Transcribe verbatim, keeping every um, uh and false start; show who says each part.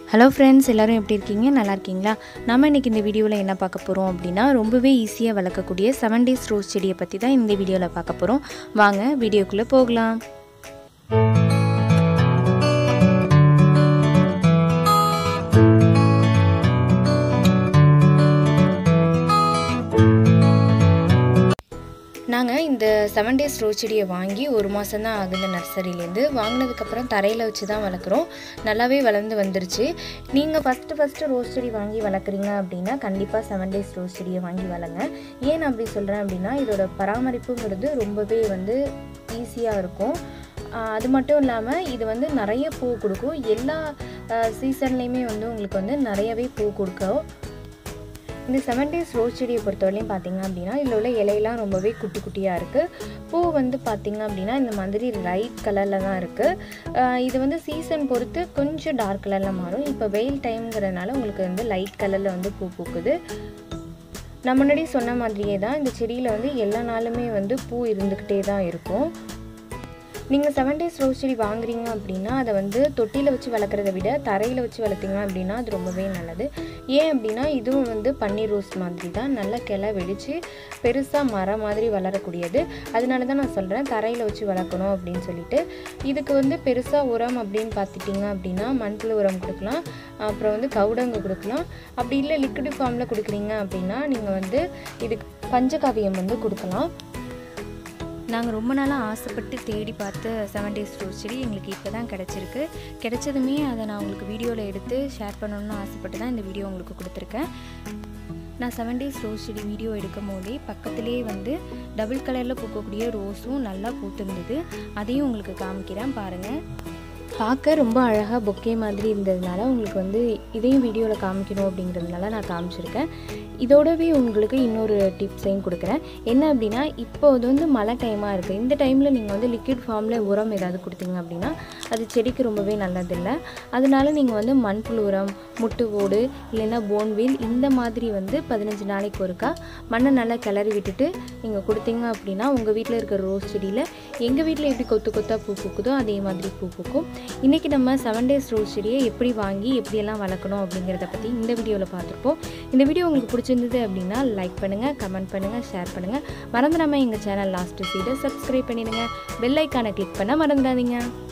Speaker 1: Hello friends, எல்லோரும் எப்படி இருக்கீங்க? நல்லா இருக்கீங்களா? நம்ம இன்றைக்கி இந்த வீடியோவில் என்ன பார்க்க போகிறோம் அப்படின்னா, ரொம்பவே ஈஸியாக வளர்க்கக்கூடிய செவன் டேஸ் ரோஸ் செடியை பற்றி தான் இந்த வீடியோவில் பார்க்க போகிறோம். வாங்க வீடியோக்குள்ளே போகலாம். நாங்கள் இந்த செவன் டேஸ் ரோஸ் செடியை வாங்கி ஒரு மாதம் தான் ஆகுது. நர்சரியிலேருந்து வாங்கினதுக்கப்புறம் தரையில் வச்சு தான் வளர்க்குறோம். நல்லாவே வளர்ந்து வந்துருச்சு. நீங்கள் ஃபஸ்ட்டு ஃபஸ்ட்டு ரோஸ் செடி வாங்கி வளர்க்குறீங்க அப்படின்னா கண்டிப்பாக செவன் டேஸ் ரோஸ் செடியை வாங்கி வளங்க. ஏன் அப்படி சொல்கிறேன் அப்படின்னா, இதோட பராமரிப்புங்கிறது ரொம்பவே வந்து ஈஸியாக இருக்கும். அது மட்டும் இல்லாமல் இது வந்து நிறைய பூ கொடுக்கும். எல்லா சீசன்லேயுமே வந்து உங்களுக்கு வந்து நிறையவே பூ கொடுக்கும். இந்த செவன் டேஸ் ரோஸ் செடியை பொறுத்தவரையும் பார்த்திங்க அப்படின்னா, இதில் உள்ள இலையெல்லாம் ரொம்பவே குட்டி குட்டியாக இருக்குது. பூ வந்து பார்த்திங்க அப்படின்னா இந்த மாதிரி லைட் கலரில் தான் இருக்குது. இது வந்து சீசன் பொறுத்து கொஞ்சம் டார்க் கலரில் மாறும். இப்போ வெயில் டைம்ங்கிறதுனால உங்களுக்கு வந்து லைட் கலரில் வந்து பூ பூக்குது. நான் முன்னாடி சொன்ன மாதிரியே தான் இந்த செடியில் வந்து எல்லா நாளுமே வந்து பூ இருந்துக்கிட்டே தான் இருக்கும். நீங்கள் செவன் டேஸ் ரோஸ் செடி வாங்குறீங்க அப்படின்னா அதை வந்து தொட்டியில் வச்சு வளர்க்குறத விட தரையில் வச்சு வளர்த்திங்க அப்படின்னா அது ரொம்பவே நல்லது. ஏன் அப்படின்னா இதுவும் வந்து பன்னீர் ரோஸ் மாதிரி தான், நல்லா கிளை வெடித்து பெருசாக மரம் மாதிரி வளரக்கூடியது. அதனால தான் நான் சொல்கிறேன் தரையில் வச்சு வளர்க்கணும் அப்படின்னு சொல்லிட்டு. இதுக்கு வந்து பெருசாக உரம் அப்படின்னு பார்த்துட்டிங்க அப்படின்னா மண்புழு உரம் கொடுக்கலாம், அப்புறம் வந்து கவுடங்கு கொடுக்கலாம். அப்படி இல்லை லிக்விட் ஃபார்மில் கொடுக்குறீங்க அப்படின்னா நீங்கள் வந்து இதுக்கு பஞ்சகாவியம் வந்து கொடுக்கலாம். நாங்கள் ரொம்ப நாளாக ஆசைப்பட்டு தேடி பார்த்த செவன் டேஸ் ரோஸ் செடி எங்களுக்கு இப்போ தான் கிடச்சிருக்கு. கிடைச்சதுமே அதை நான் உங்களுக்கு வீடியோவில் எடுத்து ஷேர் பண்ணணும்னு ஆசைப்பட்டு தான் இந்த வீடியோ உங்களுக்கு கொடுத்துருக்கேன். நான் செவன் டேஸ் ரோஸ் செடி வீடியோ எடுக்கும் போதே பக்கத்துலேயே வந்து டபுள் கலரில் பூக்கக்கூடிய ரோஸும் நல்லா பூத்துருந்தது. அதையும் உங்களுக்கு காமிக்கிறேன் பாருங்கள். பார்க்க ரொம்ப அழகாக பொக்கே மாதிரி இருந்ததுனால உங்களுக்கு வந்து இதையும் வீடியோவில் காமிக்கணும் அப்படிங்கிறதுனால நான் காமிச்சிருக்கேன். இதோடவே உங்களுக்கு இன்னொரு டிப்ஸையும் கொடுக்குறேன். என்ன அப்படின்னா, இப்போ அது வந்து மழை டைமாக இருக்குது. இந்த டைமில் நீங்கள் வந்து லிக்விட் ஃபார்மில் உரம் ஏதாவது கொடுத்தீங்க அப்படின்னா அது செடிக்கு ரொம்பவே நல்லதில்லை. அதனால நீங்கள் வந்து மண்புழு உரம், முட்டு ஓடு இல்லைன்னா போன்வீல் இந்த மாதிரி வந்து பதினஞ்சு நாளைக்கு ஒருக்கா மண்ணை நல்லா கிளறி விட்டுட்டு நீங்கள் கொடுத்தீங்க அப்படின்னா உங்கள் வீட்டில் இருக்கிற ரோஸ் செடியில் எங்கள் வீட்டில் எப்படி கொத்து கொத்தாக பூ பூக்குதோ அதே மாதிரி பூ பூக்கும். இன்றைக்கி நம்ம செவன் டேஸ் ரோஸ் செடியை எப்படி வாங்கி எப்படியெல்லாம் வளர்க்கணும் அப்படிங்கிறத பற்றி இந்த வீடியோவில் பார்த்துருப்போம். இந்த வீடியோ உங்களுக்கு பிடிச்சிருந்தது அப்படின்னா லைக் பண்ணுங்கள், கமெண்ட் பண்ணுங்கள், ஷேர் பண்ணுங்கள். மறந்துடாமல் எங்கள் சேனல் லாஸ்ட் சீடை சப்ஸ்கிரைப் பண்ணிடுங்க. பெல் ஐக்கானை கிளிக் பண்ண மறந்துடாதீங்க.